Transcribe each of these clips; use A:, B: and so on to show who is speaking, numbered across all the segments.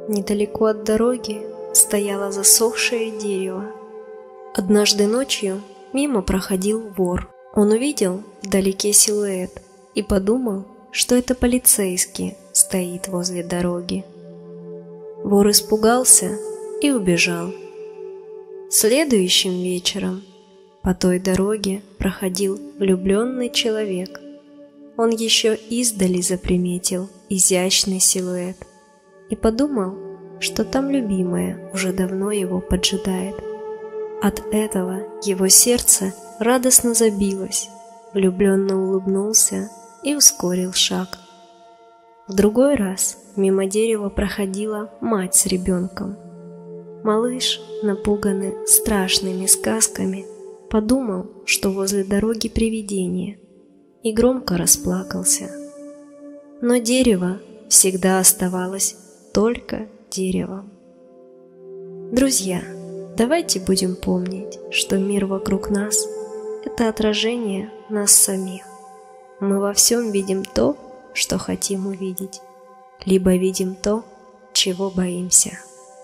A: Недалеко от дороги стояло засохшее дерево. Однажды ночью мимо проходил вор. Он увидел вдалеке силуэт и подумал, что это полицейский стоит возле дороги. Вор испугался и убежал. Следующим вечером по той дороге проходил влюбленный человек. Он еще издали заприметил изящный силуэт и подумал, что там любимая уже давно его поджидает. От этого его сердце радостно забилось, влюбленно улыбнулся и ускорил шаг. В другой раз мимо дерева проходила мать с ребенком. Малыш, напуганный страшными сказками, подумал, что возле дороги привидение, и громко расплакался. Но дерево всегда оставалось только деревом. Друзья, давайте будем помнить, что мир вокруг нас – это отражение нас самих. Мы во всем видим то, что хотим увидеть, либо видим то, чего боимся.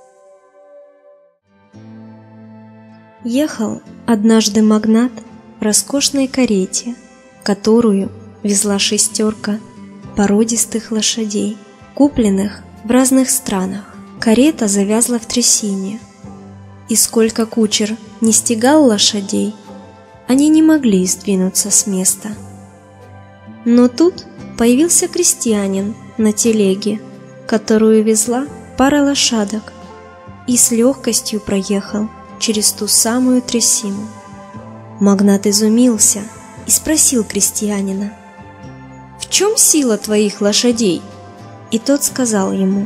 A: Ехал однажды магнат в роскошной карете, которую везла шестерка породистых лошадей, купленных в разных странах. Карета завязла в трясине, и сколько кучер не стегал лошадей, они не могли сдвинуться с места. Но тут появился крестьянин на телеге, которую везла пара лошадок, и с легкостью проехал через ту самую трясину. Магнат изумился и спросил крестьянина: «В чем сила твоих лошадей?» И тот сказал ему: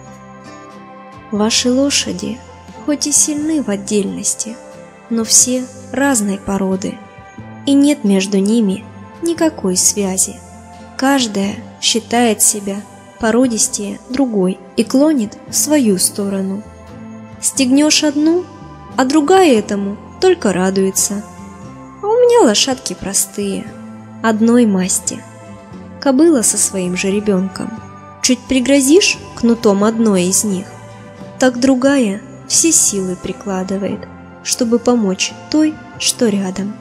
A: «Ваши лошади хоть и сильны в отдельности, но все разной породы, и нет между ними никакой связи. Каждая считает себя породистее другой и клонит в свою сторону. Стегнешь одну, а другая этому только радуется. А у меня лошадки простые, одной масти. Кобыла со своим жеребенком. Чуть пригрозишь кнутом одной из них, так другая все силы прикладывает, чтобы помочь той, что рядом».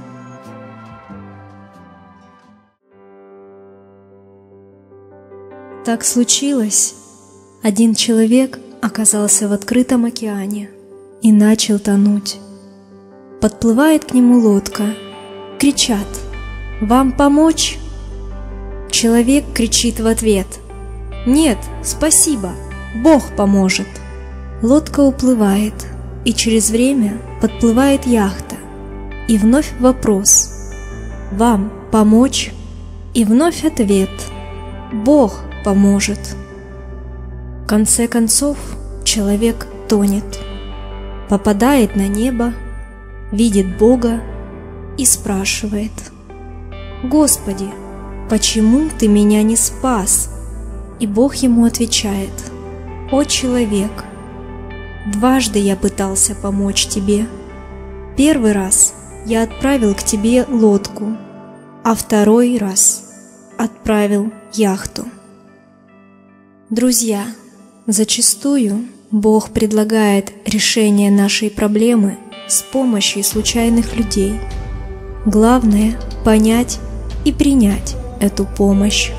A: Так случилось. Один человек оказался в открытом океане и начал тонуть. Подплывает к нему лодка. Кричат: «Вам помочь?» Человек кричит в ответ: «Нет, спасибо, Бог поможет». Лодка уплывает, и через время подплывает яхта. И вновь вопрос: «Вам помочь?» И вновь ответ: «Бог поможет». В конце концов человек тонет, попадает на небо, видит Бога и спрашивает: «Господи, почему ты меня не спас?» И Бог ему отвечает: «О человек, дважды я пытался помочь тебе. Первый раз я отправил к тебе лодку, а второй раз отправил яхту». Друзья, зачастую Бог предлагает решение нашей проблемы с помощью случайных людей. Главное – понять и принять эту помощь.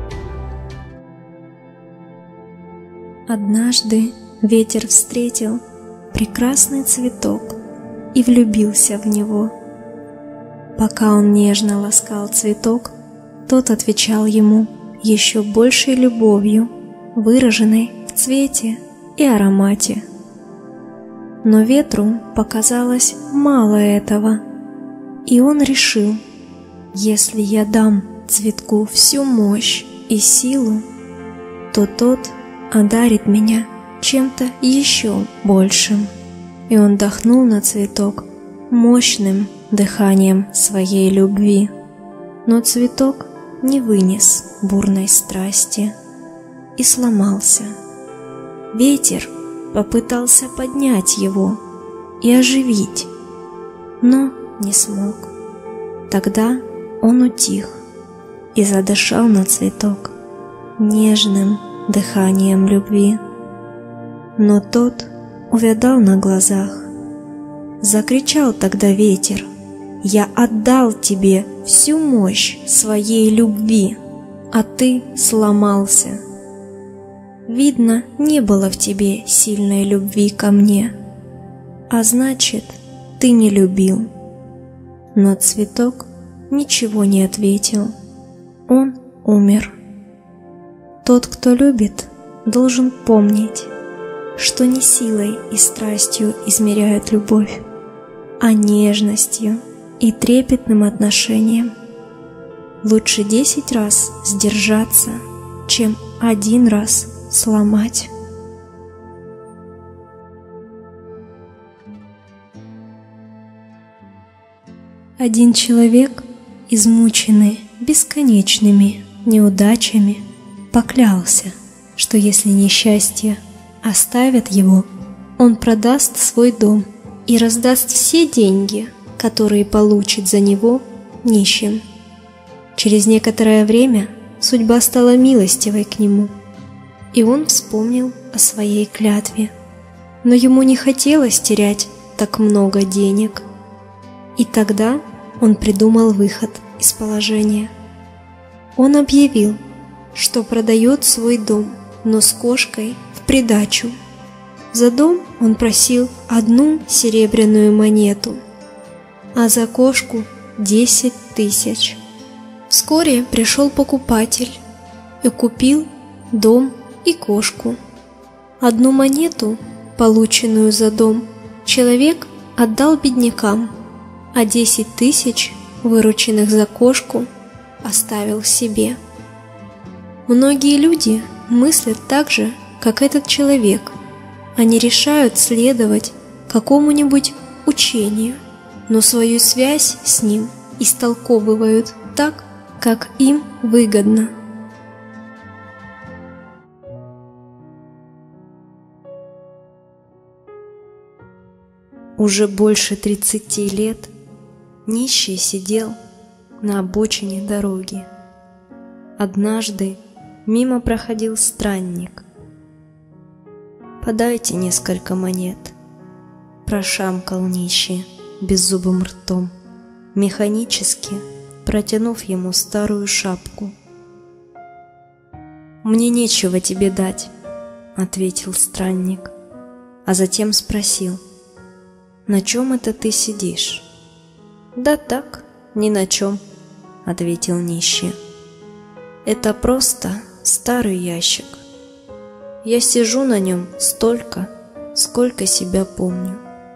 A: Однажды ветер встретил прекрасный цветок и влюбился в него. Пока он нежно ласкал цветок, тот отвечал ему еще большей любовью, выраженной в цвете и аромате. Но ветру показалось мало этого, и он решил: если я дам цветку всю мощь и силу, то тот одарит меня чем-то еще большим. И он дохнул на цветок мощным дыханием своей любви. Но цветок не вынес бурной страсти и сломался. Ветер попытался поднять его и оживить, но не смог. Тогда он утих и задышал на цветок нежным дыханием любви. Но тот увядал на глазах. Закричал тогда ветер: «Я отдал тебе всю мощь своей любви, а ты сломался. Видно, не было в тебе сильной любви ко мне, а значит, ты не любил». Но цветок ничего не ответил. Он умер. Тот, кто любит, должен помнить, что не силой и страстью измеряют любовь, а нежностью и трепетным отношением. Лучше 10 раз сдержаться, чем 1 раз сломать. Один человек, измученный бесконечными неудачами, поклялся, что если несчастье оставят его, он продаст свой дом и раздаст все деньги, которые получит за него, нищим. Через некоторое время судьба стала милостивой к нему, и он вспомнил о своей клятве. Но ему не хотелось терять так много денег. И тогда он придумал выход из положения. Он объявил, что продает свой дом, но с кошкой в придачу. За дом он просил 1 серебряную монету, а за кошку 10 000. Вскоре пришел покупатель и купил дом и кошку. 1 монету, полученную за дом, человек отдал беднякам, а 10 000, вырученных за кошку, оставил себе. Многие люди мыслят так же, как этот человек. Они решают следовать какому-нибудь учению, но свою связь с ним истолковывают так, как им выгодно. Уже больше 30 лет нищий сидел на обочине дороги. Однажды мимо проходил странник. «Подайте несколько монет», – прошамкал нищий беззубым ртом, механически протянув ему старую шапку. «Мне нечего тебе дать», – ответил странник, а затем спросил: «На чем это ты сидишь?» «Да так, ни на чем», – ответил нищий. «Это просто старый ящик. Я сижу на нем столько, сколько себя помню».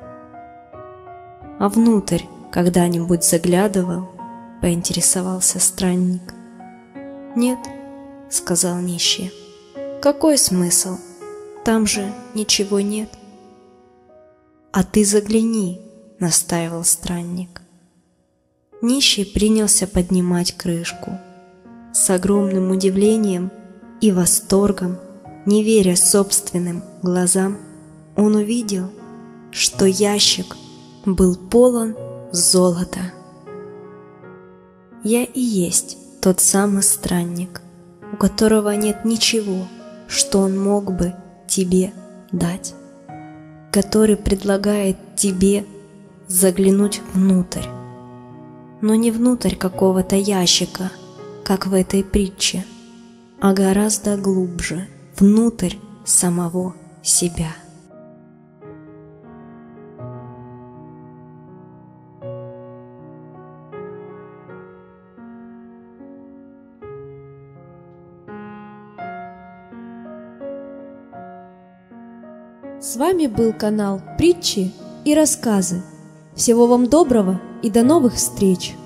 A: «А внутрь когда-нибудь заглядывал?» – поинтересовался странник. «Нет», – сказал нищий. «Какой смысл? Там же ничего нет». «А ты загляни», – настаивал странник. Нищий принялся поднимать крышку. С огромным удивлением и восторгом, не веря собственным глазам, он увидел, что ящик был полон золота. Я и есть тот самый странник, у которого нет ничего, что он мог бы тебе дать, который предлагает тебе заглянуть внутрь, но не внутрь какого-то ящика, как в этой притче, а гораздо глубже, внутрь самого себя.
B: С вами был канал «Притчи и рассказы». Всего вам доброго и до новых встреч!